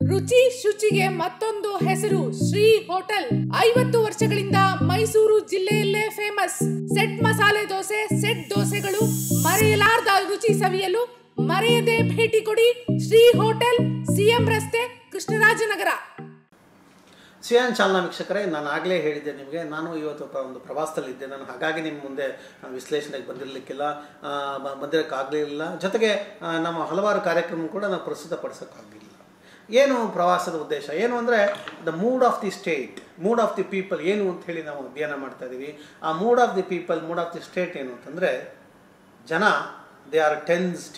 ರುಚಿ ಶುಚಿಗೆ ಮತ್ತೊಂದು ಹೆಸರು ಶ್ರೀ ಹೋಟೆಲ್. 50 ವರ್ಷಗಳಿಂದ ಮೈಸೂರು ಜಿಲ್ಲೆಯಲ್ಲೇ famous. Set masala dosa, set ದೋಸೆಗಳು ಮರೆಯಲಾರದ ರುಚಿ ಸವಿಯಲು ಮರೆಯದೆ ಭೇಟಿ ಕೊಡಿ ಶ್ರೀ ಹೋಟೆಲ್, ಸಿಎಂ ರಸ್ತೆ, ಕೃಷ್ಣರಾಜನಗರ. ಸಿಯಾನ್ ಚಾಲನಾ ವೀಕ್ಷಕರೇ, ನಾನು ಆಗಲೇ ಹೇಳಿದ್ದೆ ನಿಮಗೆ, ನಾನು ಇವತ್ತು ಒಂದು ಪ್ರವಾಸದಲ್ಲಿದ್ದೆ. ನಾನು ಹಾಗಾಗಿ ನಿಮ್ಮ ಮುಂದೆ ವಿಶ್ಲೇಷಣೆಗೆ ಬಂದಿರೋಕ್ಕಾಗಲಿಲ್ಲ. ಜೊತೆಗೆ ನಮ್ಮ ಹಲವಾರು ಕಾರ್ಯಕ್ರಮ ಕೂಡ ನಾವು ಪ್ರಸ್ತುತಪಡಿಸೋಕ್ಕಾಗಲಿಲ್ಲ. ಏನು ಪ್ರವಾಸದ ಉದ್ದೇಶ ಏನು ಅಂದರೆ, the mood of the state, mood of the people ಏನು ಅಂತ ಹೇಳಿ ನಾವು ಅಧ್ಯಯನ ಮಾಡ್ತಾ ಇದ್ದೀವಿ. ಆ mood of the people, mood of the state ಏನು ಅಂತಂದರೆ, ಜನ ದೇ ಆರ್ ಟೆನ್ಸ್ಡ್.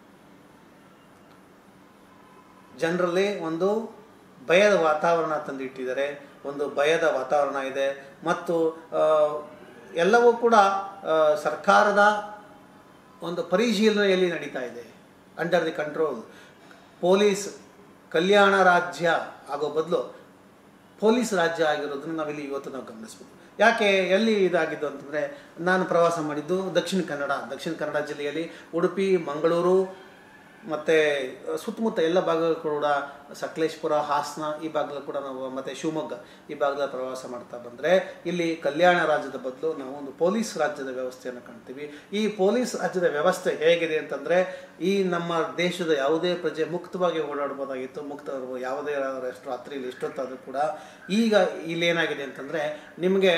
ಜನರಲ್ಲಿ ಒಂದು ಭಯದ ವಾತಾವರಣ ತಂದಿಟ್ಟಿದ್ದಾರೆ. ಒಂದು ಭಯದ ವಾತಾವರಣ ಇದೆ ಮತ್ತು ಎಲ್ಲವೂ ಕೂಡ ಸರ್ಕಾರದ ಒಂದು ಪರಿಶೀಲನೆಯಲ್ಲಿ ನಡೀತಾ ಇದೆ, ಅಂಡರ್ ದಿ ಕಂಟ್ರೋಲ್. ಪೊಲೀಸ್ ಕಲ್ಯಾಣ ರಾಜ್ಯ ಆಗೋ ಬದಲು ಪೊಲೀಸ್ ರಾಜ್ಯ ಆಗಿರೋದನ್ನು ನಾವಿಲ್ಲಿ ಇವತ್ತು ನಾವು ಗಮನಿಸ್ಬೋದು. ಯಾಕೆ ಎಲ್ಲಿ ಇದಾಗಿದ್ದು ಅಂತಂದರೆ, ನಾನು ಪ್ರವಾಸ ಮಾಡಿದ್ದು ದಕ್ಷಿಣ ಕನ್ನಡ ಜಿಲ್ಲೆಯಲ್ಲಿ ಉಡುಪಿ, ಮಂಗಳೂರು ಮತ್ತು ಸುತ್ತಮುತ್ತ ಎಲ್ಲ ಭಾಗಗಳು ಕೂಡ, ಸಕಲೇಶ್ಪುರ, ಹಾಸನ ಈ ಭಾಗದಲ್ಲಿ ಕೂಡ ನಾವು, ಮತ್ತು ಶಿವಮೊಗ್ಗ ಈ ಭಾಗದಲ್ಲಿ ಪ್ರವಾಸ ಮಾಡ್ತಾ ಬಂದರೆ, ಇಲ್ಲಿ ಕಲ್ಯಾಣ ರಾಜ್ಯದ ಬದಲು ನಾವು ಒಂದು ಪೊಲೀಸ್ ರಾಜ್ಯದ ವ್ಯವಸ್ಥೆಯನ್ನು ಕಾಣ್ತೀವಿ. ಈ ಪೊಲೀಸ್ ರಾಜ್ಯದ ವ್ಯವಸ್ಥೆ ಹೇಗಿದೆ ಅಂತಂದರೆ, ಈ ನಮ್ಮ ದೇಶದ ಯಾವುದೇ ಪ್ರಜೆ ಮುಕ್ತವಾಗಿ ಓಡಾಡ್ಬೋದಾಗಿತ್ತು, ಯಾವುದೇ ರಾತ್ರಿಯಲ್ಲಿ ಎಷ್ಟೊತ್ತಾದರೂ ಕೂಡ. ಈಗ ಇಲ್ಲೇನಾಗಿದೆ ಅಂತಂದರೆ, ನಿಮಗೆ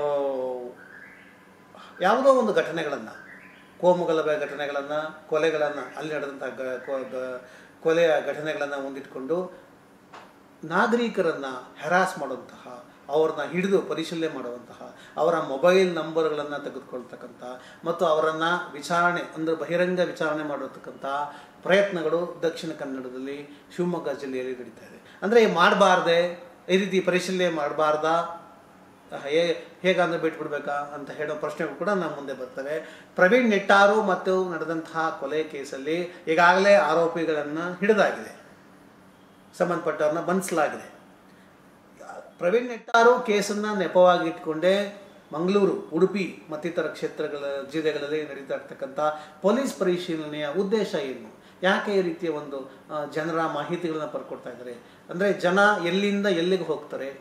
ಯಾವುದೋ ಒಂದು ಘಟನೆಗಳನ್ನು, ಕೋಮುಗಲಭೆ ಘಟನೆಗಳನ್ನು, ಕೊಲೆಗಳನ್ನು, ಅಲ್ಲಿ ನಡೆದಂಥ ಕೊಲೆಯ ಘಟನೆಗಳನ್ನು ಮುಂದಿಟ್ಕೊಂಡು ನಾಗರಿಕರನ್ನು ಹ್ಯಾರಾಸ್ ಮಾಡುವಂತಹ, ಅವ್ರನ್ನ ಹಿಡಿದು ಪರಿಶೀಲನೆ ಮಾಡುವಂತಹ, ಅವರ ಮೊಬೈಲ್ ನಂಬರ್ಗಳನ್ನು ತೆಗೆದುಕೊಳ್ತಕ್ಕಂಥ ಮತ್ತು ಅವರನ್ನು ವಿಚಾರಣೆ ಅಂದರೆ ಬಹಿರಂಗ ವಿಚಾರಣೆ ಮಾಡತಕ್ಕಂಥ ಪ್ರಯತ್ನಗಳು ದಕ್ಷಿಣ ಕನ್ನಡದಲ್ಲಿ, ಶಿವಮೊಗ್ಗ ಜಿಲ್ಲೆಯಲ್ಲಿ ನಡೀತಾ ಇದೆ. ಅಂದರೆ ಮಾಡಬಾರ್ದೆ, ಈ ರೀತಿ ಪರಿಶೀಲನೆ ಮಾಡಬಾರ್ದಾ, ಹೇಗಂದ್ರೆ ಬಿಟ್ಬಿಡ್ಬೇಕಾ ಅಂತ ಹೇಳೋ ಪ್ರಶ್ನೆಗಳು ಕೂಡ ನಮ್ಮ ಮುಂದೆ ಬರ್ತವೆ. ಪ್ರವೀಣ್ ನೆಟ್ಟಾರು ಮತ್ತು ನಡೆದಂತಹ ಕೊಲೆ ಕೇಸಲ್ಲಿ ಈಗಾಗಲೇ ಆರೋಪಿಗಳನ್ನು ಹಿಡಿದಾಗಿದೆ, ಸಂಬಂಧಪಟ್ಟವ್ರನ್ನ ಬಂಧಿಸಲಾಗಿದೆ. ಪ್ರವೀಣ್ ನೆಟ್ಟಾರು ಕೇಸನ್ನು ನೆಪವಾಗಿ ಇಟ್ಕೊಂಡೇ ಮಂಗಳೂರು, ಉಡುಪಿ ಮತ್ತಿತರ ಜಿಲ್ಲೆಗಳಲ್ಲಿ ನಡೀತಾ ಇರ್ತಕ್ಕಂಥ ಪೊಲೀಸ್ ಪರಿಶೀಲನೆಯ ಉದ್ದೇಶ ಏನು? ಯಾಕೆ ಈ ರೀತಿಯ ಒಂದು ಜನರ ಮಾಹಿತಿಗಳನ್ನು ಪಡ್ಕೊಡ್ತಾ ಇದ್ದಾರೆ ಅಂದರೆ, ಜನ ಎಲ್ಲಿಂದ ಎಲ್ಲಿಗೆ ಹೋಗ್ತಾರೆ,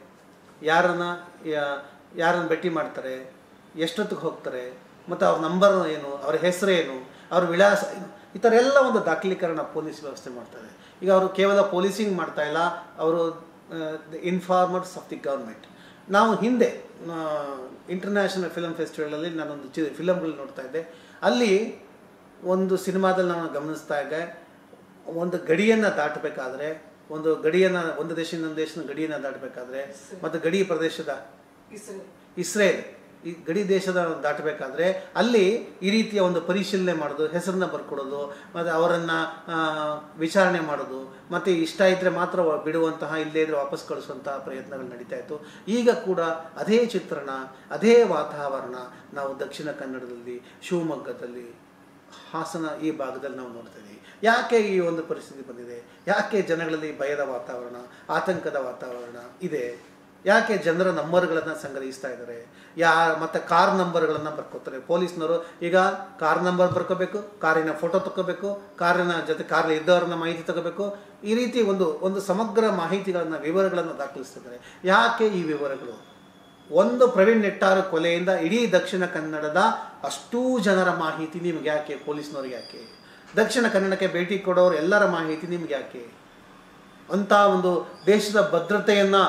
ಯಾರನ್ನು ಭೇಟಿ ಮಾಡ್ತಾರೆ, ಎಷ್ಟೊತ್ತಿಗೆ ಹೋಗ್ತಾರೆ, ಮತ್ತು ಅವ್ರ ನಂಬರ್ ಏನು, ಅವ್ರ ಹೆಸರೇನು, ಅವ್ರ ವಿಳಾಸ ಏನು, ಈ ಥರ ಎಲ್ಲ ಒಂದು ದಾಖಲೀಕರಣ ಪೊಲೀಸ್ ವ್ಯವಸ್ಥೆ ಮಾಡ್ತಾರೆ. ಈಗ ಅವರು ಕೇವಲ ಪೊಲೀಸಿಂಗ್ ಮಾಡ್ತಾ ಇಲ್ಲ, ಅವರು ಇನ್ಫಾರ್ಮರ್ಸ್ ಆಫ್ ದಿ ಗೌರ್ಮೆಂಟ್. ನಾವು ಹಿಂದೆ ಇಂಟರ್ನ್ಯಾಷನಲ್ ಫಿಲಮ್ ಫೆಸ್ಟಿವಲಲ್ಲಿ ನಾನೊಂದು ಫಿಲಮ್ಗಳು ನೋಡ್ತಾ ಇದ್ದೆ. ಅಲ್ಲಿ ಒಂದು ಸಿನಿಮಾದಲ್ಲಿ ನಾನು ಗಮನಿಸ್ತಾ ಇದ್ದೆ, ಒಂದು ಗಡಿಯನ್ನು ದಾಟಬೇಕಾದ್ರೆ, ಒಂದು ದೇಶದಿಂದ ಒಂದು ದೇಶದ ಗಡಿಯನ್ನು ದಾಟಬೇಕಾದ್ರೆ, ಮತ್ತು ಗಡಿ ಪ್ರದೇಶದ ಇಸ್ರೇಲ್ ಈ ಗಡಿ ದೇಶದ ದಾಟಬೇಕಾದ್ರೆ ಅಲ್ಲಿ ಈ ರೀತಿಯ ಒಂದು ಪರಿಶೀಲನೆ ಮಾಡೋದು, ಹೆಸರನ್ನ ಬರ್ಕೊಡೋದು, ಮತ್ತು ಅವರನ್ನು ವಿಚಾರಣೆ ಮಾಡೋದು, ಮತ್ತು ಇಷ್ಟ ಇದ್ದರೆ ಮಾತ್ರ ಬಿಡುವಂತಹ, ಇಲ್ಲದೇ ಇದ್ದರೆ ವಾಪಸ್ ಕಳಿಸುವಂತಹ ಪ್ರಯತ್ನಗಳು ನಡೀತಾ ಇತ್ತು. ಈಗ ಕೂಡ ಅದೇ ಚಿತ್ರಣ, ಅದೇ ವಾತಾವರಣ ನಾವು ದಕ್ಷಿಣ ಕನ್ನಡದಲ್ಲಿ, ಶಿವಮೊಗ್ಗದಲ್ಲಿ, ಹಾಸನ ಈ ಭಾಗದಲ್ಲಿ ನಾವು ನೋಡ್ತಾ ಇದ್ದೀವಿ. ಯಾಕೆ ಈ ಒಂದು ಪರಿಸ್ಥಿತಿ ಬಂದಿದೆ? ಯಾಕೆ ಜನಗಳಲ್ಲಿ ಭಯದ ವಾತಾವರಣ, ಆತಂಕದ ವಾತಾವರಣ ಇದೆ? ಯಾಕೆ ಜನರ ನಂಬರ್ಗಳನ್ನು ಸಂಗ್ರಹಿಸ್ತಾ ಇದ್ದಾರೆ? ಮತ್ತು ಕಾರ್ ನಂಬರ್ಗಳನ್ನು ಬರ್ಕೋತಾರೆ ಪೊಲೀಸ್ನವರು. ಈಗ ಕಾರ್ ನಂಬರ್ ಬರ್ಕೋಬೇಕು, ಕಾರಿನ ಫೋಟೋ ತಗೋಬೇಕು, ಕಾರಿನ ಜೊತೆ ಕಾರಲ್ಲಿ ಇದ್ದವ್ರನ್ನ ಮಾಹಿತಿ ತಗೋಬೇಕು. ಈ ರೀತಿ ಒಂದು ಸಮಗ್ರ ಮಾಹಿತಿಗಳನ್ನು, ವಿವರಗಳನ್ನು ದಾಖಲಿಸ್ತಿದ್ದಾರೆ. ಯಾಕೆ ಈ ವಿವರಗಳು? ಒಂದು ಪ್ರವೀಣ್ ನೆಟ್ಟಾರು ಕೊಲೆಯಿಂದ ಇಡೀ ದಕ್ಷಿಣ ಕನ್ನಡದ ಅಷ್ಟೂ ಜನರ ಮಾಹಿತಿ ನಿಮ್ಗೆ ಯಾಕೆ? ಪೊಲೀಸ್ನವ್ರಿಗೆ ಯಾಕೆ? ದಕ್ಷಿಣ ಕನ್ನಡಕ್ಕೆ ಭೇಟಿ ಕೊಡೋರು ಎಲ್ಲರ ಮಾಹಿತಿ ನಿಮ್ಗೆ ಯಾಕೆ? ಅಂಥ ಒಂದು ದೇಶದ ಭದ್ರತೆಯನ್ನು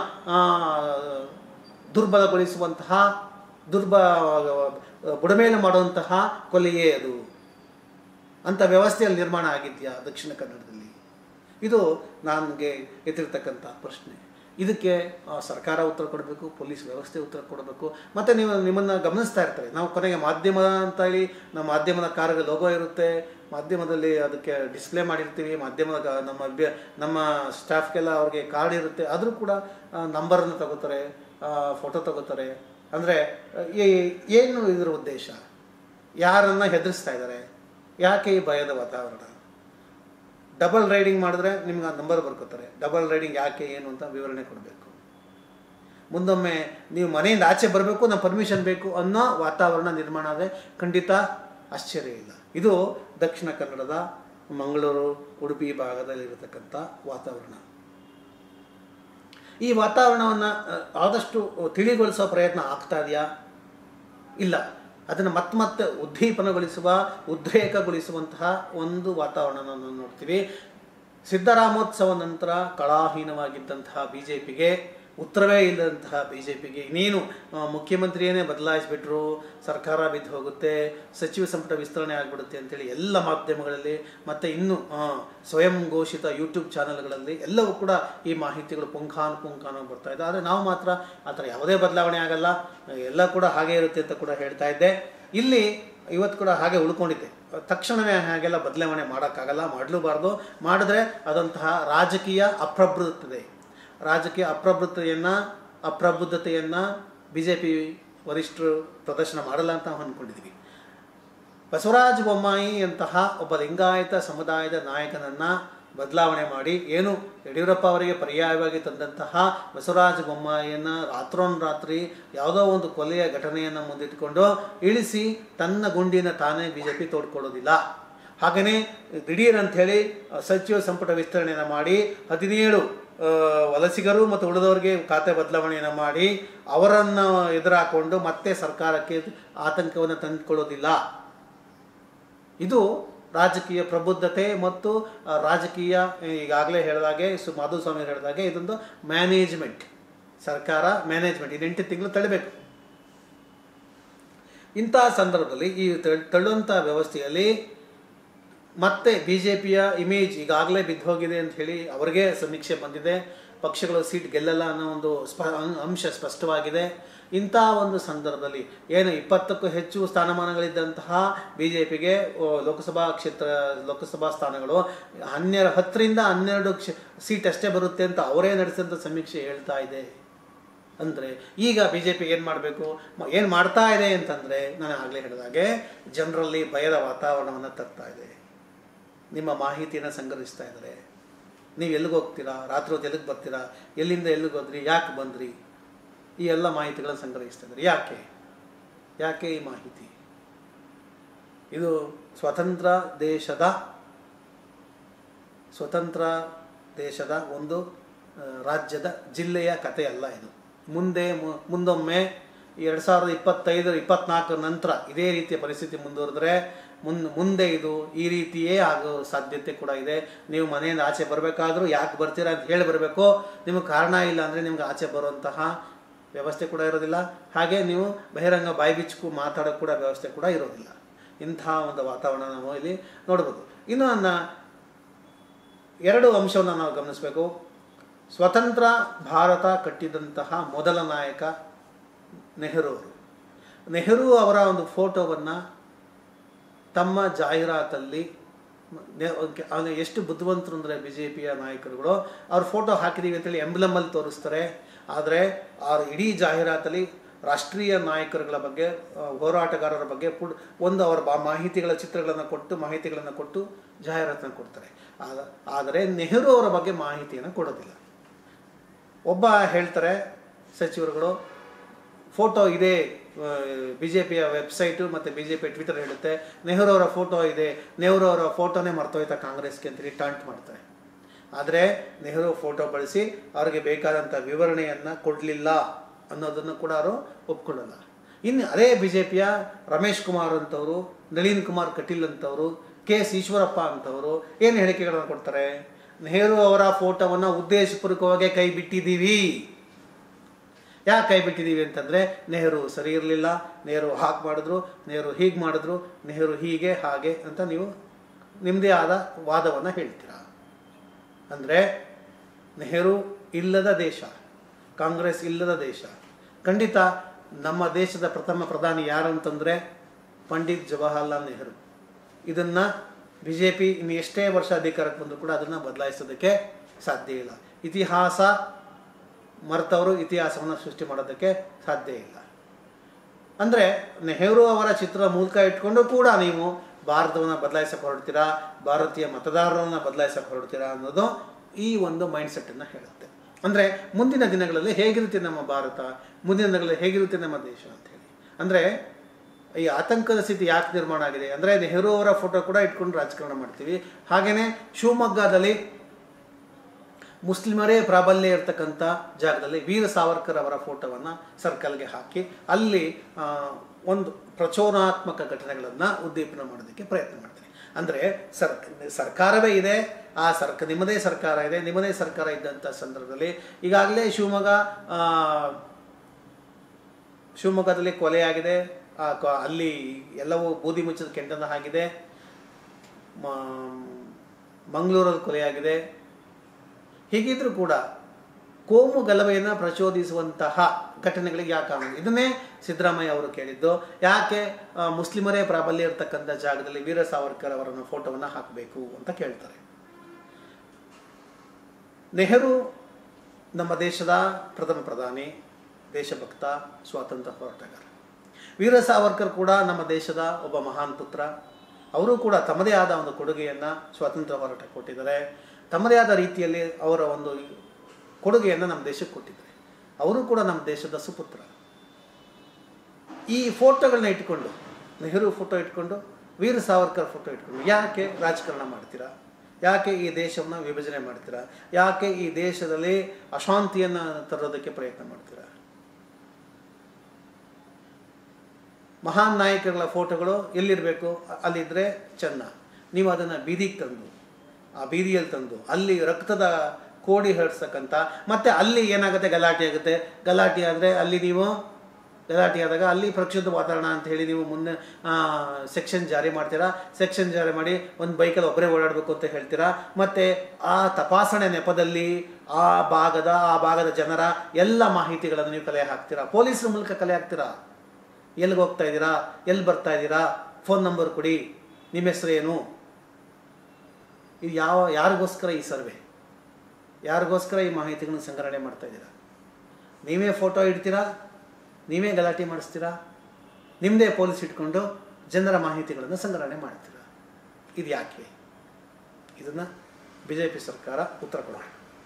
ದುರ್ಬಲಗೊಳಿಸುವಂತಹ, ಬುಡಮೇಲು ಮಾಡುವಂತಹ ಕೊಲೆಯೇ ಅದು. ಅಂಥ ವ್ಯವಸ್ಥೆಯಲ್ಲಿ ನಿರ್ಮಾಣ ಆಗಿದೆಯಾ ದಕ್ಷಿಣ ಕನ್ನಡದಲ್ಲಿ? ಇದು ನನಗೆ ಎತ್ತಿರ್ತಕ್ಕಂಥ ಪ್ರಶ್ನೆ. ಇದಕ್ಕೆ ಸರ್ಕಾರ ಉತ್ತರ ಕೊಡಬೇಕು, ಪೊಲೀಸ್ ವ್ಯವಸ್ಥೆ ಉತ್ತರ ಕೊಡಬೇಕು. ಮತ್ತು ನಿಮ್ಮನ್ನು ಗಮನಿಸ್ತಾ ಇರ್ತಾರೆ. ನಾವು ಕೊನೆಗೆ ಮಾಧ್ಯಮ ಅಂತ ಹೇಳಿ, ನಮ್ಮ ಮಾಧ್ಯಮದ ಕಾರ್ಯ ಲೋಗೋ ಇರುತ್ತೆ, ಮಾಧ್ಯಮದಲ್ಲಿ ಅದಕ್ಕೆ ಡಿಸ್ಪ್ಲೇ ಮಾಡಿರ್ತೀವಿ, ಮಾಧ್ಯಮದ ನಮ್ಮ ಸ್ಟಾಫ್ಗೆಲ್ಲ ಅವ್ರಿಗೆ ಕಾರ್ಡ್ ಇರುತ್ತೆ, ಆದರೂ ಕೂಡ ನಂಬರನ್ನು ತಗೋತಾರೆ, ಫೋಟೋ ತಗೋತಾರೆ. ಅಂದರೆ ಏನು ಇದರ ಉದ್ದೇಶ? ಯಾರನ್ನು ಹೆದರಿಸ್ತಾ ಇದ್ದಾರೆ? ಯಾಕೆ ಈ ಭಯದ ವಾತಾವರಣ? ಡಬಲ್ ರೈಡಿಂಗ್ ಮಾಡಿದ್ರೆ ನಿಮ್ಗೆ ಆ ನಂಬರ್ ಬರ್ಕೋತಾರೆ. ಡಬಲ್ ರೈಡಿಂಗ್ ಯಾಕೆ, ಏನು ಅಂತ ವಿವರಣೆ ಕೊಡಬೇಕು. ಮುಂದೊಮ್ಮೆ ನೀವು ಮನೆಯಿಂದ ಆಚೆ ಬರಬೇಕು, ನಮ್ಮ ಪರ್ಮಿಷನ್ ಬೇಕು ಅನ್ನೋ ವಾತಾವರಣ ನಿರ್ಮಾಣ ಆದರೆ ಖಂಡಿತ ಆಶ್ಚರ್ಯ ಇಲ್ಲ. ಇದು ದಕ್ಷಿಣ ಕನ್ನಡದ ಮಂಗಳೂರು, ಉಡುಪಿ ಭಾಗದಲ್ಲಿರತಕ್ಕಂಥ ವಾತಾವರಣ. ಈ ವಾತಾವರಣವನ್ನು ಆದಷ್ಟು ತಿಳಿಗೊಳಿಸೋ ಪ್ರಯತ್ನ ಆಗ್ತಾ ಇದೆಯಾ? ಇಲ್ಲ. ಅದನ್ನು ಮತ್ತೆ ಉದ್ದೀಪನಗೊಳಿಸುವ, ಉದ್ರೇಕಗೊಳಿಸುವಂತಹ ಒಂದು ವಾತಾವರಣನ ನಾವು ನೋಡ್ತೀವಿ. ಸಿದ್ದರಾಮೋತ್ಸವ ನಂತರ ಕಳಾಹೀನವಾಗಿದ್ದಂತಹ ಬಿ ಜೆ ಪಿಗೆ, ಉತ್ತರವೇ ಇಲ್ಲದಂತಹ ಬಿ ಜೆ ಪಿಗೆ ಇನ್ನೇನು ಮುಖ್ಯಮಂತ್ರಿಯೇ ಬದಲಾಯಿಸಿಬಿಟ್ರು, ಸರ್ಕಾರ ಬಿದ್ದು ಹೋಗುತ್ತೆ, ಸಚಿವ ಸಂಪುಟ ವಿಸ್ತರಣೆ ಆಗಿಬಿಡುತ್ತೆ ಅಂತೇಳಿ ಎಲ್ಲ ಮಾಧ್ಯಮಗಳಲ್ಲಿ ಮತ್ತು ಇನ್ನು ಸ್ವಯಂ ಘೋಷಿತ ಯೂಟ್ಯೂಬ್ ಚಾನಲ್ಗಳಲ್ಲಿ ಎಲ್ಲವೂ ಕೂಡ ಈ ಮಾಹಿತಿಗಳು ಪುಂಖಾನು ಬರ್ತಾ ಇದೆ. ಆದರೆ ನಾವು ಮಾತ್ರ ಆ ಥರ ಯಾವುದೇ ಬದಲಾವಣೆ ಆಗಲ್ಲ, ಎಲ್ಲ ಕೂಡ ಹಾಗೆ ಇರುತ್ತೆ ಅಂತ ಕೂಡ ಹೇಳ್ತಾ ಇದ್ದೆ. ಇಲ್ಲಿ ಇವತ್ತು ಕೂಡ ಹಾಗೆ ಉಳ್ಕೊಂಡಿದ್ದೆ. ತಕ್ಷಣವೇ ಹಾಗೆಲ್ಲ ಬದಲಾವಣೆ ಮಾಡೋಕ್ಕಾಗಲ್ಲ, ಮಾಡಲೂಬಾರ್ದು. ಮಾಡಿದ್ರೆ ಅದಂತಹ ರಾಜಕೀಯ ಅಪ್ರಬುದ್ಧತೆಯನ್ನು ಬಿ ಜೆ ಪಿ ವರಿಷ್ಠರು ಪ್ರದರ್ಶನ ಮಾಡಲ್ಲ ಅಂತ ನಾವು ಅಂದ್ಕೊಂಡಿದ್ದೀವಿ. ಬಸವರಾಜ ಬೊಮ್ಮಾಯಿ ಅಂತಹ ಒಬ್ಬ ಲಿಂಗಾಯತ ಸಮುದಾಯದ ನಾಯಕನನ್ನು ಬದಲಾವಣೆ ಮಾಡಿ, ಏನು ಯಡಿಯೂರಪ್ಪ ಅವರಿಗೆ ಪರ್ಯಾಯವಾಗಿ ತಂದಂತಹ ಬಸವರಾಜ ಬೊಮ್ಮಾಯಿಯನ್ನು ರಾತ್ರೋನ್ರಾತ್ರಿ ಯಾವುದೋ ಒಂದು ಕೊಲೆಯ ಘಟನೆಯನ್ನು ಮುಂದಿಟ್ಟುಕೊಂಡು ಇಳಿಸಿ ತನ್ನ ಗುಂಡಿನ ತಾನೇ ಬಿ ಜೆ ಪಿ ತೋಡ್ಕೊಳ್ಳೋದಿಲ್ಲ. ಹಾಗೆಯೇ ದಿಢೀರ್ ಅಂಥೇಳಿ ಸಚಿವ ಸಂಪುಟ ವಿಸ್ತರಣೆಯನ್ನು ಮಾಡಿ 17 ವಲಸಿಗರು ಮತ್ತು ಉಳಿದವರಿಗೆ ಖಾತೆ ಬದಲಾವಣೆಯನ್ನು ಮಾಡಿ ಅವರನ್ನು ಎದುರಾಕೊಂಡು ಮತ್ತೆ ಸರ್ಕಾರಕ್ಕೆ ಆತಂಕವನ್ನು ತಂದುಕೊಳ್ಳೋದಿಲ್ಲ. ಇದು ರಾಜಕೀಯ ಪ್ರಬುದ್ಧತೆ ಮತ್ತು ರಾಜಕೀಯ, ಈಗಾಗಲೇ ಹೇಳಿದಾಗೆ ಮಾಧುಸ್ವಾಮಿ ಹೇಳಿದಾಗೆ ಇದೊಂದು ಮ್ಯಾನೇಜ್ಮೆಂಟ್, ಸರ್ಕಾರ ಮ್ಯಾನೇಜ್ಮೆಂಟ್. ಇದು 8 ತಿಂಗಳು ತಳ್ಳಬೇಕು. ಇಂತಹ ಸಂದರ್ಭದಲ್ಲಿ ಈ ತಳ್ಳುವಂಥ ವ್ಯವಸ್ಥೆಯಲ್ಲಿ ಮತ್ತೆ ಬಿ ಜೆ ಪಿಯ ಇಮೇಜ್ ಈಗಾಗಲೇ ಬಿದ್ದೋಗಿದೆ ಅಂತ ಹೇಳಿ ಅವರಿಗೆ ಸಮೀಕ್ಷೆ ಬಂದಿದೆ. ಪಕ್ಷಗಳು ಸೀಟ್ ಗೆಲ್ಲಲ್ಲ ಅನ್ನೋ ಒಂದು ಅಂಶ ಸ್ಪಷ್ಟವಾಗಿದೆ. ಇಂಥ ಒಂದು ಸಂದರ್ಭದಲ್ಲಿ ಏನು 20ಕ್ಕೂ ಹೆಚ್ಚು ಸ್ಥಾನಮಾನಗಳಿದ್ದಂತಹ ಬಿ ಜೆ ಪಿಗೆ ಲೋಕಸಭಾ ಸ್ಥಾನಗಳು 10ರಿಂದ 12 ಸೀಟ್ ಅಷ್ಟೇ ಬರುತ್ತೆ ಅಂತ ಅವರೇ ನಡೆಸಿದಂಥ ಸಮೀಕ್ಷೆ ಹೇಳ್ತಾ ಇದೆ. ಅಂದರೆ ಈಗ ಬಿ ಜೆ ಪಿ ಏನು ಮಾಡಬೇಕು, ಏನು ಮಾಡ್ತಾ ಇದೆ ಅಂತಂದರೆ, ನಾನು ಆಗಲೇ ಹೇಳಿದಾಗೆ ಜನರಲ್ಲಿ ಭಯದ ವಾತಾವರಣವನ್ನು ತರ್ತಾ ಇದೆ. ನಿಮ್ಮ ಮಾಹಿತಿಯನ್ನು ಸಂಗ್ರಹಿಸ್ತಾ ಇದ್ದಾರೆ. ನೀವು ಎಲ್ಲಿಗೆ ಹೋಗ್ತೀರಾ, ರಾತ್ರಿ ಹೊತ್ತು ಎಲ್ಲಿಗೆ ಬರ್ತೀರಾ, ಎಲ್ಲಿಂದ ಎಲ್ಲಿಗೆ ಹೋದ್ರಿ, ಯಾಕೆ ಬಂದ್ರಿ, ಈ ಎಲ್ಲ ಮಾಹಿತಿಗಳನ್ನು ಸಂಗ್ರಹಿಸ್ತಾ ಇದ್ದಾರೆ. ಯಾಕೆ ಈ ಮಾಹಿತಿ? ಇದು ಸ್ವತಂತ್ರ ದೇಶದ ಒಂದು ರಾಜ್ಯದ ಜಿಲ್ಲೆಯ ಕಥೆಯಲ್ಲ ಇದು. ಮುಂದೊಮ್ಮೆ 2025-24 ನಂತರ ಇದೇ ರೀತಿಯ ಪರಿಸ್ಥಿತಿ ಮುಂದುವರೆದ್ರೆ ಮುಂದೆ ಇದು ಈ ರೀತಿಯೇ ಆಗೋ ಸಾಧ್ಯತೆ ಕೂಡ ಇದೆ. ನೀವು ಮನೆಯಿಂದ ಆಚೆ ಬರಬೇಕಾದ್ರೂ ಯಾಕೆ ಬರ್ತೀರಾ ಅಂತ ಹೇಳಿ ಬರಬೇಕು. ನಿಮಗೆ ಕಾರಣ ಇಲ್ಲ ಅಂದರೆ ನಿಮ್ಗೆ ಆಚೆ ಬರುವಂತಹ ವ್ಯವಸ್ಥೆ ಕೂಡ ಇರೋದಿಲ್ಲ. ಹಾಗೆ ನೀವು ಬಹಿರಂಗ ಬಾಯಿ ಬಿಚ್ಚು ಮಾತಾಡೋಕ್ಕೆ ಕೂಡ ವ್ಯವಸ್ಥೆ ಕೂಡ ಇರೋದಿಲ್ಲ. ಇಂಥ ಒಂದು ವಾತಾವರಣ ನಾವು ಇಲ್ಲಿ ನೋಡ್ಬೋದು. ಇನ್ನು 2 ಅಂಶವನ್ನು ನಾವು ಗಮನಿಸಬೇಕು. ಸ್ವತಂತ್ರ ಭಾರತ ಕಟ್ಟಿದಂತಹ ಮೊದಲ ನಾಯಕ ನೆಹರು ಅವರ ಒಂದು ಫೋಟೋವನ್ನು ತಮ್ಮ ಜಾಹೀರಾತಲ್ಲಿ, ಎಷ್ಟು ಬುದ್ಧಿವಂತರು ಅಂದರೆ ಬಿ ಜೆ ಪಿಯ ನಾಯಕರುಗಳು, ಅವ್ರ ಫೋಟೋ ಹಾಕಿದ್ದೀವಿ ಅಂತೇಳಿ ಎಂಬ್ಲಮಲ್ಲಿ ತೋರಿಸ್ತಾರೆ. ಆದರೆ ಅವ್ರ ಇಡೀ ಜಾಹೀರಾತಲ್ಲಿ ರಾಷ್ಟ್ರೀಯ ನಾಯಕರುಗಳ ಬಗ್ಗೆ, ಹೋರಾಟಗಾರರ ಬಗ್ಗೆ ಒಂದು ಅವರ ಮಾಹಿತಿಗಳ ಮಾಹಿತಿಗಳನ್ನು ಕೊಟ್ಟು ಜಾಹೀರಾತನ್ನು ಕೊಡ್ತಾರೆ. ಆದರೆ ನೆಹರು ಅವರ ಬಗ್ಗೆ ಮಾಹಿತಿಯನ್ನು ಕೊಡೋದಿಲ್ಲ. ಒಬ್ಬ ಹೇಳ್ತಾರೆ ಸಚಿವರುಗಳು, ಫೋಟೋ ಇದೆ, ಬಿ ಜೆ ಪಿಯ ವೆಬ್ಸೈಟು ಮತ್ತು ಬಿ ಜೆ ಪಿ ಟ್ವಿಟರ್ ಹೇಳುತ್ತೆ ನೆಹರು ಅವರ ಫೋಟೋ ಇದೆ, ನೆಹರು ಅವರ ಫೋಟೋನೇ ಮರ್ತೋಯ್ತಾ ಕಾಂಗ್ರೆಸ್ಗೆ ಅಂತೇಳಿ ಟಾಂಟ್ ಮಾಡ್ತಾರೆ. ಆದರೆ ನೆಹರು ಫೋಟೋ ಬಳಸಿ ಅವ್ರಿಗೆ ಬೇಕಾದಂಥ ವಿವರಣೆಯನ್ನು ಕೊಡಲಿಲ್ಲ ಅನ್ನೋದನ್ನು ಕೂಡ ಅವರು ಒಪ್ಕೊಳ್ಳಲ್ಲ. ಇನ್ನು ಅದೇ ಬಿ ಜೆ ಪಿಯ ರಮೇಶ್ ಕುಮಾರ್ ಅಂತವರು, ನಳಿನ್ ಕುಮಾರ್ ಕಟೀಲ್ ಅಂತವರು, ಕೆ.ಎಸ್. ಈಶ್ವರಪ್ಪ ಅಂತವರು ಏನು ಹೇಳಿಕೆಗಳನ್ನು ಕೊಡ್ತಾರೆ? ನೆಹರು ಅವರ ಫೋಟೋವನ್ನು ಉದ್ದೇಶಪೂರ್ವಕವಾಗಿ ಕೈ ಬಿಟ್ಟಿದ್ದೀವಿ. ಯಾಕೆ ಕೈ ಬಿಟ್ಟಿದ್ದೀವಿ ಅಂತಂದರೆ, ನೆಹರು ಸರಿ ಇರಲಿಲ್ಲ, ನೆಹರು ಹಾಗೆ ಮಾಡಿದ್ರು, ನೆಹರು ಹೀಗೆ ಮಾಡಿದ್ರು, ನೆಹರು ಹೀಗೆ ಹಾಗೆ ಅಂತ ನೀವು ನಿಮ್ಮದೇ ಆದ ವಾದವನ್ನು ಹೇಳ್ತೀರಾ. ಅಂದರೆ ನೆಹರು ಇಲ್ಲದ ದೇಶ, ಕಾಂಗ್ರೆಸ್ ಇಲ್ಲದ ದೇಶ. ಖಂಡಿತ ನಮ್ಮ ದೇಶದ ಪ್ರಥಮ ಪ್ರಧಾನಿ ಯಾರು ಅಂತಂದರೆ ಪಂಡಿತ್ ಜವಾಹರ್ಲಾಲ್ ನೆಹರು. ಇದನ್ನು ಬಿ ಜೆ ಪಿ ಇನ್ನು ಎಷ್ಟೇ ವರ್ಷ ಅಧಿಕಾರಕ್ಕೆ ಬಂದರೂ ಕೂಡ ಅದನ್ನು ಬದಲಾಯಿಸೋದಕ್ಕೆ ಸಾಧ್ಯ ಇಲ್ಲ. ಇತಿಹಾಸ ಮರೆತವರು ಇತಿಹಾಸವನ್ನು ಸೃಷ್ಟಿ ಮಾಡೋದಕ್ಕೆ ಸಾಧ್ಯ ಇಲ್ಲ. ಅಂದರೆ ನೆಹರು ಅವರ ಚಿತ್ರದ ಮೂಲಕ ಇಟ್ಕೊಂಡು ಕೂಡ ನೀವು ಭಾರತವನ್ನು ಬದಲಾಯಿಸಕ್ಕೆ ಹೊರಡ್ತೀರಾ, ಭಾರತೀಯ ಮತದಾರರನ್ನು ಬದಲಾಯಿಸಕ್ಕೆ ಹೊರಡ್ತೀರಾ ಅನ್ನೋದು ಈ ಒಂದು ಮೈಂಡ್ಸೆಟ್ಟನ್ನು ಹೇಳುತ್ತೆ. ಅಂದರೆ ಮುಂದಿನ ದಿನಗಳಲ್ಲಿ ಹೇಗಿರುತ್ತೆ ನಮ್ಮ ಭಾರತ, ಮುಂದಿನ ದಿನಗಳಲ್ಲಿ ಹೇಗಿರುತ್ತೆ ನಮ್ಮ ದೇಶ ಅಂಥೇಳಿ. ಅಂದರೆ ಈ ಆತಂಕದ ಸ್ಥಿತಿ ಯಾಕೆ ನಿರ್ಮಾಣ ಆಗಿದೆ ಅಂದರೆ, ನೆಹರು ಅವರ ಫೋಟೋ ಕೂಡ ಇಟ್ಕೊಂಡು ರಾಜಕಾರಣ ಮಾಡ್ತೀವಿ. ಹಾಗೆಯೇ ಶಿವಮೊಗ್ಗದಲ್ಲಿ ಮುಸ್ಲಿಮರೇ ಪ್ರಾಬಲ್ಯ ಇರತಕ್ಕಂಥ ಜಾಗದಲ್ಲಿ ವೀರ ಸಾವರ್ಕರ್ ಅವರ ಫೋಟೋವನ್ನು ಸರ್ಕಲ್ಗೆ ಹಾಕಿ ಅಲ್ಲಿ ಒಂದು ಪ್ರಚೋದನಾತ್ಮಕ ಘಟನೆಗಳನ್ನು ಉದ್ದೀಪನ ಮಾಡೋದಕ್ಕೆ ಪ್ರಯತ್ನ ಮಾಡ್ತೀನಿ. ಅಂದರೆ ಸರ್ಕಾರವೇ ಇದೆ, ಆ ನಿಮ್ಮದೇ ಸರ್ಕಾರ ಇದೆ. ನಿಮ್ಮದೇ ಸರ್ಕಾರ ಇದ್ದಂಥ ಸಂದರ್ಭದಲ್ಲಿ ಈಗಾಗಲೇ ಶಿವಮೊಗ್ಗದಲ್ಲಿ ಕೊಲೆಯಾಗಿದೆ, ಅಲ್ಲಿ ಎಲ್ಲವೂ ಬೂದಿ ಮುಚ್ಚಿದ ಕೆಂಡನ ಆಗಿದೆ. ಮಂಗಳೂರಲ್ಲಿ ಕೊಲೆಯಾಗಿದೆ. ಹೀಗಿದ್ರೂ ಕೂಡ ಕೋಮು ಗಲಭೆಯನ್ನು ಪ್ರಚೋದಿಸುವಂತಹ ಘಟನೆಗಳಿಗೆ ಯಾಕೆ ಕಾರಣ? ಇದನ್ನೇ ಸಿದ್ದರಾಮಯ್ಯ ಅವರು ಕೇಳಿದ್ದು. ಯಾಕೆ ಮುಸ್ಲಿಮರೇ ಪ್ರಾಬಲ್ಯ ಇರತಕ್ಕಂಥ ಜಾಗದಲ್ಲಿ ವೀರ ಸಾವರ್ಕರ್ ಅವರನ್ನು ಫೋಟೋವನ್ನು ಹಾಕಬೇಕು ಅಂತ ಕೇಳ್ತಾರೆ. ನೆಹರು ನಮ್ಮ ದೇಶದ ಪ್ರಥಮ ಪ್ರಧಾನಿ, ದೇಶಭಕ್ತ, ಸ್ವಾತಂತ್ರ್ಯ ಹೋರಾಟಗಾರ. ವೀರ ಸಾವರ್ಕರ್ ಕೂಡ ನಮ್ಮ ದೇಶದ ಒಬ್ಬ ಮಹಾನ್ ಪುತ್ರ. ಅವರು ಕೂಡ ತಮ್ಮದೇ ಆದ ಒಂದು ಕೊಡುಗೆಯನ್ನು ಸ್ವಾತಂತ್ರ್ಯ ಹೋರಾಟ ಕೊಟ್ಟಿದ್ದಾರೆ. ತಮ್ಮದೇ ಆದ ರೀತಿಯಲ್ಲಿ ಅವರ ಒಂದು ಕೊಡುಗೆಯನ್ನು ನಮ್ಮ ದೇಶಕ್ಕೆ ಕೊಟ್ಟಿದ್ದಾರೆ. ಅವರು ಕೂಡ ನಮ್ಮ ದೇಶದ ಸುಪುತ್ರ. ಈ ಫೋಟೋಗಳನ್ನ ಇಟ್ಕೊಂಡು, ನೆಹರು ಫೋಟೋ ಇಟ್ಕೊಂಡು, ವೀರ ಸಾವರ್ಕರ್ ಫೋಟೋ ಇಟ್ಕೊಂಡು ಯಾಕೆ ರಾಜಕಾರಣ ಮಾಡ್ತೀರಾ? ಯಾಕೆ ಈ ದೇಶವನ್ನು ವಿಭಜನೆ ಮಾಡ್ತೀರಾ? ಯಾಕೆ ಈ ದೇಶದಲ್ಲಿ ಅಶಾಂತಿಯನ್ನು ತರೋದಕ್ಕೆ ಪ್ರಯತ್ನ ಮಾಡ್ತೀರಾ? ಮಹಾನ್ ನಾಯಕಗಳ ಫೋಟೋಗಳು ಎಲ್ಲಿರಬೇಕು ಅಲ್ಲಿದ್ದರೆ ಚೆನ್ನ. ನೀವು ಅದನ್ನು ಬೀದಿಗೆ ತಂದು, ಆ ಬೀದಿಯಲ್ಲಿ ತಂದು ಅಲ್ಲಿ ರಕ್ತದ ಕೋಡಿ ಹರಡ್ಸಕ್ಕಂಥ, ಮತ್ತು ಅಲ್ಲಿ ಏನಾಗುತ್ತೆ, ಗಲಾಟೆ ಆಗುತ್ತೆ. ಗಲಾಟೆ ಆದರೆ ಅಲ್ಲಿ ನೀವು ಗಲಾಟೆ ಆದಾಗ ಅಲ್ಲಿ ಪ್ರಕ್ಷುಬ್ಧ ವಾತಾವರಣ ಅಂತ ಹೇಳಿ ನೀವು ಮುನ್ನೆ ಸೆಕ್ಷನ್ ಜಾರಿ ಮಾಡ್ತೀರಾ. ಸೆಕ್ಷನ್ ಜಾರಿ ಮಾಡಿ ಒಂದು ಬೈಕಲ್ಲಿ ಒಬ್ಬರೇ ಓಡಾಡಬೇಕು ಅಂತ ಹೇಳ್ತೀರಾ. ಮತ್ತು ಆ ತಪಾಸಣೆ ನೆಪದಲ್ಲಿ ಆ ಭಾಗದ ಜನರ ಎಲ್ಲ ಮಾಹಿತಿಗಳನ್ನು ನೀವು ಕಲೆ ಹಾಕ್ತೀರಾ. ಪೊಲೀಸರ ಮೂಲಕ ಕಲೆ ಹಾಕ್ತೀರಾ. ಎಲ್ಲಿಗೆ ಹೋಗ್ತಾ ಇದ್ದೀರಾ, ಎಲ್ಲಿ ಬರ್ತಾ ಇದ್ದೀರಾ, ಫೋನ್ ನಂಬರ್ ಕೊಡಿ, ನಿಮ್ಮ ಹೆಸರು ಏನು? ಇದು ಯಾರಿಗೋಸ್ಕರ ಈ ಸರ್ವೆ? ಯಾರಿಗೋಸ್ಕರ ಈ ಮಾಹಿತಿಗಳನ್ನು ಸಂಗ್ರಹಣೆ ಮಾಡ್ತಾ ಇದ್ದೀರಾ? ನೀವೇ ಫೋಟೋ ಇಡ್ತೀರಾ, ನೀವೇ ಗಲಾಟೆ ಮಾಡಿಸ್ತೀರಾ, ನಿಮ್ಮದೇ ಪೊಲೀಸ್ ಇಟ್ಕೊಂಡು ಜನರ ಮಾಹಿತಿಗಳನ್ನು ಸಂಗ್ರಹಣೆ ಮಾಡ್ತೀರಾ. ಇದು ಯಾಕೆ? ಇದನ್ನು BJP ಸರ್ಕಾರ ಉತ್ತರ ಕೊಡೋಣ.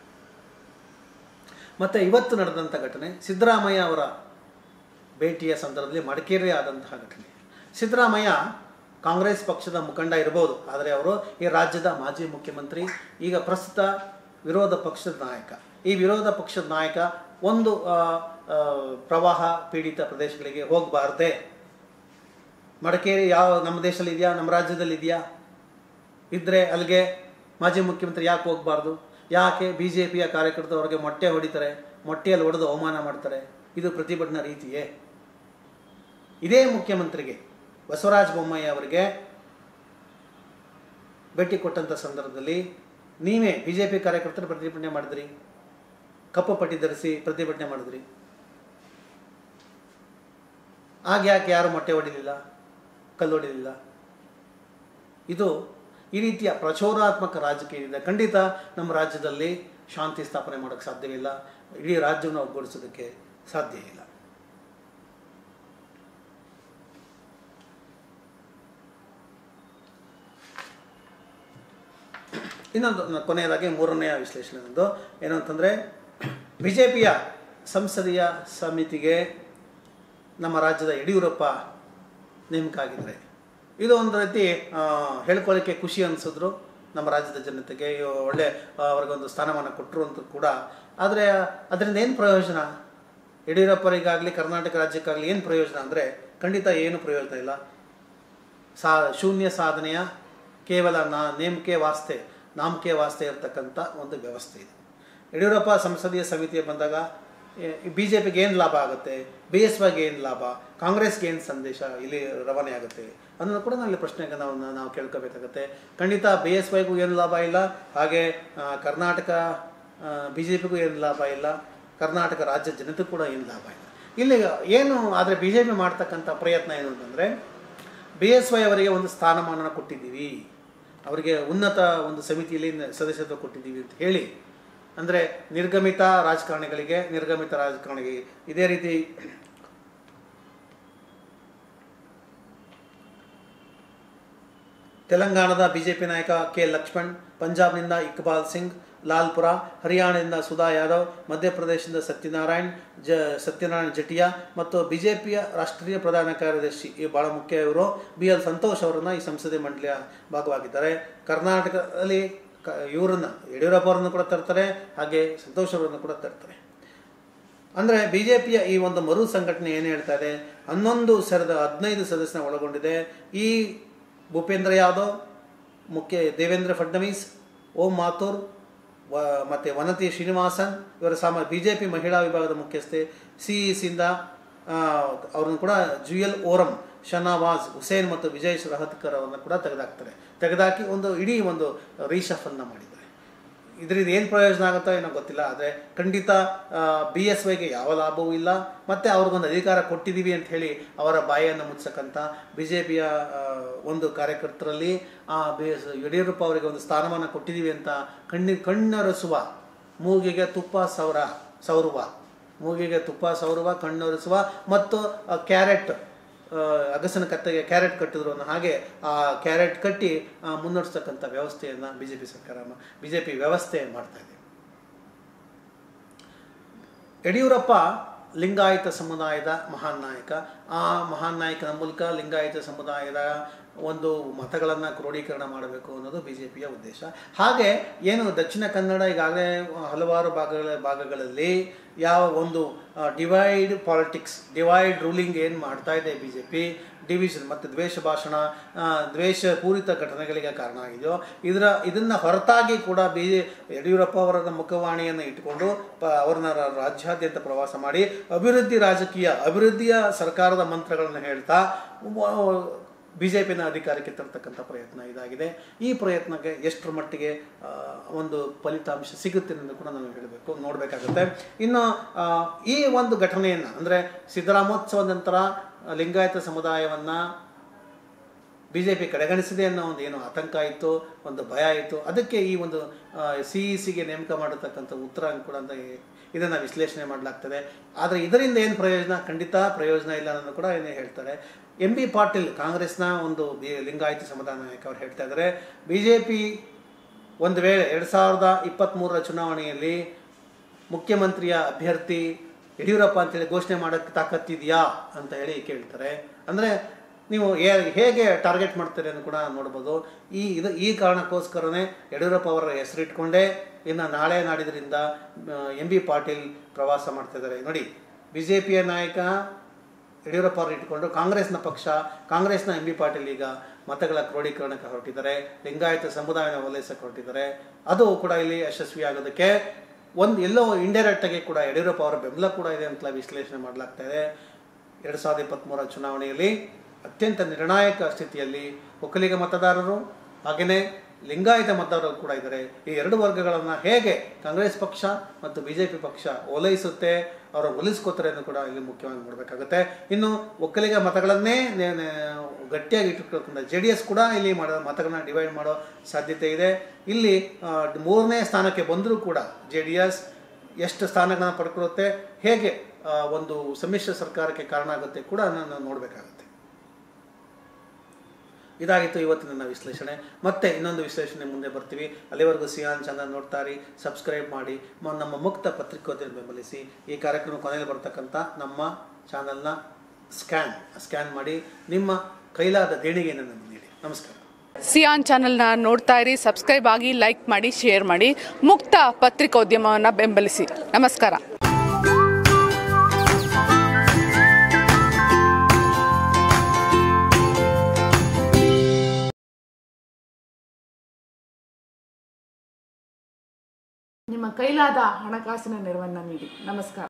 ಮತ್ತು ಇವತ್ತು ನಡೆದಂಥ ಘಟನೆ, ಸಿದ್ದರಾಮಯ್ಯ ಅವರ ಭೇಟಿಯ ಸಂದರ್ಭದಲ್ಲಿ ಮಡಿಕೇರಿ ಆದಂತಹ ಘಟನೆ. ಸಿದ್ದರಾಮಯ್ಯ ಕಾಂಗ್ರೆಸ್ ಪಕ್ಷದ ಮುಖಂಡ ಇರ್ಬೋದು, ಆದರೆ ಅವರು ಈ ರಾಜ್ಯದ ಮಾಜಿ ಮುಖ್ಯಮಂತ್ರಿ, ಈಗ ಪ್ರಸ್ತುತ ವಿರೋಧ ಪಕ್ಷದ ನಾಯಕ. ಈ ವಿರೋಧ ಪಕ್ಷದ ನಾಯಕ ಒಂದು ಪ್ರವಾಹ ಪೀಡಿತ ಪ್ರದೇಶಗಳಿಗೆ ಹೋಗಬಾರ್ದೆ? ಮಡಿಕೇರಿ ನಮ್ಮ ದೇಶದಲ್ಲಿ ಇದೆಯಾ, ನಮ್ಮ ರಾಜ್ಯದಲ್ಲಿ ಇದೆಯಾ? ಇದ್ದರೆ ಅಲ್ಲಿಗೆ ಮಾಜಿ ಮುಖ್ಯಮಂತ್ರಿ ಯಾಕೆ ಹೋಗಬಾರ್ದು? ಯಾಕೆ BJPಯ ಕಾರ್ಯಕರ್ತರವರಿಗೆ ಮೊಟ್ಟೆ ಹೊಡಿತಾರೆ, ಮೊಟ್ಟೆಯಲ್ಲಿ ಹೊಡೆದು ಅವಮಾನ ಮಾಡ್ತಾರೆ? ಇದು ಪ್ರತಿಭಟನಾ ರೀತಿಯೇ? ಇದೇ ಮುಖ್ಯಮಂತ್ರಿಗೆ ಬಸವರಾಜ ಬೊಮ್ಮಾಯಿ ಅವರಿಗೆ ಭೇಟಿ ಕೊಟ್ಟಂಥ ಸಂದರ್ಭದಲ್ಲಿ ನೀವೇ BJP ಕಾರ್ಯಕರ್ತರು ಪ್ರತಿಭಟನೆ ಮಾಡಿದ್ರಿ, ಕಪ್ಪು ಪಟ್ಟಿ ಧರಿಸಿ ಪ್ರತಿಭಟನೆ ಮಾಡಿದ್ರಿ. ಆಗ ಯಾಕೆ ಯಾರು ಮೊಟ್ಟೆ ಹೊಡಿಲಿಲ್ಲ, ಕಲ್ಲು ಹೊಡಿಲಿಲ್ಲ? ಇದು ಈ ರೀತಿಯ ಪ್ರಚೋದನಾತ್ಮಕ ರಾಜಕೀಯದಿಂದ ಖಂಡಿತ ನಮ್ಮ ರಾಜ್ಯದಲ್ಲಿ ಶಾಂತಿ ಸ್ಥಾಪನೆ ಮಾಡೋಕ್ಕೆ ಸಾಧ್ಯವಿಲ್ಲ. ಇಡೀ ರಾಜ್ಯವನ್ನು ಒಗ್ಗೂಡಿಸೋದಕ್ಕೆ ಸಾಧ್ಯ ಇಲ್ಲ. ಇನ್ನೊಂದು ಕೊನೆಯದಾಗಿ ಮೂರನೆಯ ವಿಶ್ಲೇಷಣೆ ಒಂದು ಏನು ಅಂತಂದರೆ, BJPಯ ಸಂಸದೀಯ ಸಮಿತಿಗೆ ನಮ್ಮ ರಾಜ್ಯದ ಯಡಿಯೂರಪ್ಪ ನೇಮಕ ಆಗಿದ್ದಾರೆ. ಇದು ಒಂದು ರೀತಿ ಹೇಳ್ಕೊಳ್ಳೋಕ್ಕೆ ಖುಷಿ ಅನಿಸಿದ್ರು ನಮ್ಮ ರಾಜ್ಯದ ಜನತೆಗೆ. ಒಳ್ಳೆ ಅವ್ರಿಗೊಂದು ಸ್ಥಾನಮಾನ ಕೊಟ್ಟರು ಅಂತ ಕೂಡ. ಆದರೆ ಅದರಿಂದ ಏನು ಪ್ರಯೋಜನ? ಯಡಿಯೂರಪ್ಪರಿಗಾಗಲಿ ಕರ್ನಾಟಕ ರಾಜ್ಯಕ್ಕಾಗಲಿ ಏನು ಪ್ರಯೋಜನ ಅಂದರೆ ಖಂಡಿತ ಏನು ಪ್ರಯೋಜನ ಇಲ್ಲ. ಶೂನ್ಯ ಸಾಧನೆಯ ಕೇವಲ ನಾಮಕೆ ವಾಸ್ತೆ ಇರತಕ್ಕಂಥ ಒಂದು ವ್ಯವಸ್ಥೆ ಇದೆ. ಯಡಿಯೂರಪ್ಪ ಸಂಸದೀಯ ಸಮಿತಿಗೆ ಬಂದಾಗ BJPಗೆ ಏನು ಲಾಭ ಆಗುತ್ತೆ, BSYಗೆ ಏನು ಲಾಭ, ಕಾಂಗ್ರೆಸ್ಗೆ ಏನು ಸಂದೇಶ ಇಲ್ಲಿ ರವಾನೆ ಆಗುತ್ತೆ ಅನ್ನೋದು ಕೂಡ ನಾವು ಇಲ್ಲಿ ಪ್ರಶ್ನೆಗೆ ನಾವು ಕೇಳ್ಕೋಬೇಕಾಗತ್ತೆ. ಖಂಡಿತ BSYಗೂ ಏನು ಲಾಭ ಇಲ್ಲ, ಹಾಗೆ ಕರ್ನಾಟಕ BJPಗೂ ಏನು ಲಾಭ ಇಲ್ಲ, ಕರ್ನಾಟಕ ರಾಜ್ಯ ಜನತೆಗೂ ಕೂಡ ಏನು ಲಾಭ ಇಲ್ಲ. ಇಲ್ಲಿ ಏನು ಆದರೆ BJP ಮಾಡ್ತಕ್ಕಂಥ ಪ್ರಯತ್ನ ಏನು ಅಂತಂದರೆ, BSY ಅವರಿಗೆ ಒಂದು ಸ್ಥಾನಮಾನ ಕೊಟ್ಟಿದ್ದೀವಿ, ಅವರಿಗೆ ಉನ್ನತ ಒಂದು ಸಮಿತಿಯಲ್ಲಿ ಸದಸ್ಯತ್ವ ಕೊಟ್ಟಿದ್ದೀವಿ ಅಂತ ಹೇಳಿ, ಅಂದರೆ ನಿರ್ಗಮಿತ ರಾಜಕಾರಣಿಗಳಿಗೆ ಇದೇ ರೀತಿ ತೆಲಂಗಾಣದ BJP ನಾಯಕ K. ಲಕ್ಷ್ಮಣ್, ಪಂಜಾಬ್ನಿಂದ ಇಕ್ಬಾಲ್ ಸಿಂಗ್, ಲಾಲ್ಪುರ, ಹರಿಯಾಣದಿಂದ ಸುಧಾ ಯಾದವ್, ಮಧ್ಯಪ್ರದೇಶದಿಂದ ಸತ್ಯನಾರಾಯಣ ಜಟಿಯಾ ಮತ್ತು BJPಯ ರಾಷ್ಟ್ರೀಯ ಪ್ರಧಾನ ಕಾರ್ಯದರ್ಶಿ ಭಾಳ ಮುಖ್ಯ ಇವರು BL ಸಂತೋಷ್ ಅವರನ್ನು ಈ ಸಂಸದೀಯ ಮಂಡಳಿಯ ಭಾಗವಾಗಿದ್ದಾರೆ. ಕರ್ನಾಟಕದಲ್ಲಿ ಇವರನ್ನು ಯಡಿಯೂರಪ್ಪ ಅವರನ್ನು ಕೂಡ ತರ್ತಾರೆ, ಹಾಗೆ ಸಂತೋಷ್ ಅವರನ್ನು ಕೂಡ ತರ್ತಾರೆ. ಅಂದರೆ ಬಿ ಜೆ ಪಿಯ ಈ ಒಂದು ಮರು ಸಂಘಟನೆ ಏನು ಹೇಳ್ತಾ ಇದೆ, 15 ಸದಸ್ಯನ ಒಳಗೊಂಡಿದೆ. ಈ ಭೂಪೇಂದ್ರ ಯಾದವ್, ದೇವೇಂದ್ರ ಫಡ್ನವೀಸ್, ಓಂ ಮಾಥುರ್ ಮತ್ತು ವನತಿ ಶ್ರೀನಿವಾಸನ್ ಇವರ ಬಿ ಜೆ ಪಿ ಮಹಿಳಾ ವಿಭಾಗದ ಮುಖ್ಯಸ್ಥೆ. ಸಿಇಸಿಯಿಂದ ಅವ್ರನ್ನು ಕೂಡ ಜುಯಲ್ ಓರಂ, ಶನಾವಾಜ್ ಹುಸೇನ್ ಮತ್ತು ವಿಜಯ್ ರಹತ್ಕರ್ ಅವರನ್ನು ಕೂಡ ತೆಗೆದಾಕಿ ಇಡೀ ಒಂದು ರೀಶಫಲ್ನ ಮಾಡಿದ್ದಾರೆ. ಇದರಿಂದ ಏನು ಪ್ರಯೋಜನ ಆಗುತ್ತೋ ಏನೋ ಗೊತ್ತಿಲ್ಲ. ಆದರೆ ಖಂಡಿತ BSYಗೆ ಯಾವ ಲಾಭವೂ ಇಲ್ಲ. ಮತ್ತು ಅವ್ರಿಗೊಂದು ಅಧಿಕಾರ ಕೊಟ್ಟಿದ್ದೀವಿ ಅಂತ ಹೇಳಿ ಅವರ ಬಾಯಿಯನ್ನು ಮುಚ್ಚಕ್ಕಂಥ BJPಯ ಒಂದು ಕಾರ್ಯಕರ್ತರಲ್ಲಿ ಯಡಿಯೂರಪ್ಪ ಅವರಿಗೆ ಒಂದು ಸ್ಥಾನಮಾನ ಕೊಟ್ಟಿದ್ದೀವಿ ಅಂತ ಕಣ್ಣೊರೆಸುವ, ಮೂಗಿಗೆ ತುಪ್ಪ ಸವರುವ, ಕಣ್ಣೊರೆಸುವ ಮತ್ತು ಕ್ಯಾರೆಟ್ ಅಗಸನ ಕತ್ತೆಗೆ ಕ್ಯಾರೆಟ್ ಕಟ್ಟಿದ್ರು ಅನ್ನೋ ಹಾಗೆ ಆ ಕ್ಯಾರೆಟ್ ಕಟ್ಟಿ ಮುನ್ನಡೆಸ್ತಕ್ಕಂಥ ವ್ಯವಸ್ಥೆಯನ್ನು BJP ವ್ಯವಸ್ಥೆ ಮಾಡ್ತಾ ಇದೆ. ಯಡಿಯೂರಪ್ಪ ಲಿಂಗಾಯತ ಸಮುದಾಯದ ಮಹಾನ್ ನಾಯಕ. ಆ ಮಹಾನ್ ನಾಯಕನ ಮೂಲಕ ಲಿಂಗಾಯತ ಸಮುದಾಯದ ಒಂದು ಮತಗಳನ್ನು ಕ್ರೋಢೀಕರಣ ಮಾಡಬೇಕು ಅನ್ನೋದು BJPಯ ಉದ್ದೇಶ. ಹಾಗೆ ಏನು ದಕ್ಷಿಣ ಕನ್ನಡ ಈಗಾಗಲೇ ಹಲವಾರು ಭಾಗಗಳಲ್ಲಿ ಯಾವ ಒಂದು ಡಿವೈಡ್ ಪಾಲಿಟಿಕ್ಸ್, ಡಿವೈಡ್ ರೂಲಿಂಗ್ ಏನು ಮಾಡ್ತಾ ಇದೆ BJP, ಡಿವಿಷನ್ ಮತ್ತು ದ್ವೇಷ ಭಾಷಣ, ದ್ವೇಷಪೂರಿತ ಘಟನೆಗಳಿಗೆ ಕಾರಣ ಆಗಿದೆಯೋ ಇದನ್ನು ಹೊರತಾಗಿ ಕೂಡ ಯಡಿಯೂರಪ್ಪ ಅವರ ಮುಖವಾಣಿಯನ್ನು ಇಟ್ಟುಕೊಂಡು ಅವ್ರನ್ನ ರಾಜ್ಯಾದ್ಯಂತ ಪ್ರವಾಸ ಮಾಡಿ ಅಭಿವೃದ್ಧಿಯ ಸರ್ಕಾರದ ಮಂತ್ರಗಳನ್ನು ಹೇಳ್ತಾ BJPನ ಅಧಿಕಾರಕ್ಕೆ ತರ್ತಕ್ಕಂಥ ಪ್ರಯತ್ನ ಇದಾಗಿದೆ. ಈ ಪ್ರಯತ್ನಕ್ಕೆ ಎಷ್ಟರ ಮಟ್ಟಿಗೆ ಒಂದು ಫಲಿತಾಂಶ ಸಿಗುತ್ತೆ ಎಂದು ಕೂಡ ನಾವು ನೋಡಬೇಕಾಗುತ್ತೆ. ಇನ್ನು ಈ ಒಂದು ಘಟನೆಯನ್ನು ಅಂದರೆ ಸಿದ್ದರಾಮೋತ್ಸವದ ನಂತರ ಲಿಂಗಾಯತ ಸಮುದಾಯವನ್ನು BJP ಕಡೆಗಣಿಸಿದೆ ಅನ್ನೋ ಒಂದು ಏನು ಆತಂಕ ಇತ್ತು, ಒಂದು ಭಯ ಇತ್ತು, ಅದಕ್ಕೆ ಈ ಒಂದು CECಗೆ ನೇಮಕ ಮಾಡಿರ್ತಕ್ಕಂಥ ಉತ್ತರ ಕೂಡ ಅಂತ ಇದನ್ನು ವಿಶ್ಲೇಷಣೆ ಮಾಡಲಾಗ್ತದೆ. ಆದರೆ ಇದರಿಂದ ಏನು ಪ್ರಯೋಜನ? ಖಂಡಿತ ಪ್ರಯೋಜನ ಇಲ್ಲ ಅನ್ನೋದು ಕೂಡ ಏನೇ ಹೇಳ್ತಾರೆ. MB ಪಾಟೀಲ್ ಕಾಂಗ್ರೆಸ್ನ ಒಂದು ಲಿಂಗಾಯತ ಸಮುದಾಯ ನಾಯಕ ಅವರು ಹೇಳ್ತಾ ಇದ್ದಾರೆ, BJP ಒಂದು ವೇಳೆ 2023 ಚುನಾವಣೆಯಲ್ಲಿ ಮುಖ್ಯಮಂತ್ರಿಯ ಅಭ್ಯರ್ಥಿ ಯಡಿಯೂರಪ್ಪ ಅಂತೇಳಿ ಘೋಷಣೆ ಮಾಡೋಕ್ಕೆ ತಾಕತ್ತಿದೆಯಾ ಅಂತ ಹೇಳಿ ಕೇಳ್ತಾರೆ. ಅಂದರೆ ನೀವು ಹೇಗೆ ಟಾರ್ಗೆಟ್ ಮಾಡ್ತೀರಿ ಅಂತ ಕೂಡ ನೋಡ್ಬೋದು. ಈ ಕಾರಣಕ್ಕೋಸ್ಕರನೇ ಯಡಿಯೂರಪ್ಪ ಅವರ ಹೆಸರಿಟ್ಕೊಂಡೇ ಇನ್ನು ನಾಳೆ ನಾಡಿದ್ರಿಂದ MB ಪಾಟೀಲ್ ಪ್ರವಾಸ ಮಾಡ್ತಿದ್ದಾರೆ. ನೋಡಿ, BJPಯ ನಾಯಕ ಯಡಿಯೂರಪ್ಪ ಅವರು ಇಟ್ಕೊಂಡು ಕಾಂಗ್ರೆಸ್ನ MB ಪಾಟೀಲ್ ಈಗ ಮತಗಳ ಕ್ರೋಢೀಕರಣಕ್ಕೆ ಹೊರಟಿದ್ದಾರೆ, ಲಿಂಗಾಯತ ಸಮುದಾಯನ ಓಲೈಸಕ್ಕೆ ಹೊರಟಿದ್ದಾರೆ. ಅದು ಕೂಡ ಇಲ್ಲಿ ಯಶಸ್ವಿ ಆಗೋದಕ್ಕೆ ಎಲ್ಲೋ ಇಂಡೈರೆಕ್ಟ್ ಆಗಿ ಕೂಡ ಯಡಿಯೂರಪ್ಪ ಅವರ ಬೆಂಬಲ ಕೂಡ ಇದೆ ಅಂತ ವಿಶ್ಲೇಷಣೆ ಮಾಡಲಾಗ್ತಾ ಇದೆ. 2023 ಚುನಾವಣೆಯಲ್ಲಿ ಅತ್ಯಂತ ನಿರ್ಣಾಯಕ ಸ್ಥಿತಿಯಲ್ಲಿ ಒಕ್ಕಲಿಗ ಮತದಾರರು ಹಾಗೆಯೇ ಲಿಂಗಾಯತ ಮತದಾರರು ಕೂಡ ಇದ್ದಾರೆ. ಈ ಎರಡು ವರ್ಗಗಳನ್ನು ಹೇಗೆ ಕಾಂಗ್ರೆಸ್ ಪಕ್ಷ ಮತ್ತು BJP ಪಕ್ಷ ಓಲೈಸುತ್ತೆ, ಅವರು ಒಲಿಸ್ಕೋತಾರೆ ಎಂದು ಕೂಡ ಇಲ್ಲಿ ಮುಖ್ಯವಾಗಿ ನೋಡಬೇಕಾಗುತ್ತೆ. ಇನ್ನು ಒಕ್ಕಲಿಗ ಮತಗಳನ್ನೇ ಗಟ್ಟಿಯಾಗಿ ಇಟ್ಟುಕೊಳ್ಳೋದ್ರಿಂದ JDS ಕೂಡ ಇಲ್ಲಿ ಮತಗಳನ್ನ ಡಿವೈಡ್ ಮಾಡೋ ಸಾಧ್ಯತೆ ಇದೆ. ಇಲ್ಲಿ 3ನೇ ಸ್ಥಾನಕ್ಕೆ ಬಂದರೂ ಕೂಡ JDS ಎಷ್ಟು ಸ್ಥಾನಗಳನ್ನು ಪಡ್ಕೊಳ್ಳುತ್ತೆ, ಹೇಗೆ ಒಂದು ಸಮ್ಮಿಶ್ರ ಸರ್ಕಾರಕ್ಕೆ ಕಾರಣ ಆಗುತ್ತೆ ಕೂಡ ನಾವು ನೋಡಬೇಕಾಗುತ್ತೆ. ಇದಾಗಿತ್ತು ಇವತ್ತಿನ ನನ್ನ ವಿಶ್ಲೇಷಣೆ. ಮತ್ತೆ ಇನ್ನೊಂದು ವಿಶ್ಲೇಷಣೆ ಮುಂದೆ ಬರ್ತೀವಿ. ಅಲ್ಲಿವರೆಗೂ ಸಿಯಾನ್ ಚಾನಲ್ ನೋಡ್ತಾರಿ, ಸಬ್ಸ್ಕ್ರೈಬ್ ಮಾಡಿ, ನಮ್ಮ ಮುಕ್ತ ಪತ್ರಿಕೋದ್ಯಮ ಬೆಂಬಲಿಸಿ. ಈ ಕಾರ್ಯಕ್ರಮ ಕೊನೆಯಲ್ಲಿ ಬರ್ತಕ್ಕಂಥ ನಮ್ಮ ಚಾನಲ್ನ ಸ್ಕ್ಯಾನ್ ಮಾಡಿ ನಿಮ್ಮ ಕೈಲಾದ ದೇಣಿಗೆಯನ್ನು ನಮಗೆ ನೀಡಿ. ನಮಸ್ಕಾರ. ಸಿಯಾನ್ ಚಾನಲ್ನ ನೋಡ್ತಾ ಇರಿ, ಸಬ್ಸ್ಕ್ರೈಬ್ ಆಗಿ, ಲೈಕ್ ಮಾಡಿ, ಶೇರ್ ಮಾಡಿ, ಮುಕ್ತ ಪತ್ರಿಕೋದ್ಯಮವನ್ನು ಬೆಂಬಲಿಸಿ. ನಮಸ್ಕಾರ. ನಿಮ್ಮ ಕೈಲಾದ ಹಣಕಾಸಿನ ನೆರವನ್ನು ನೀಡಿ. ನಮಸ್ಕಾರ.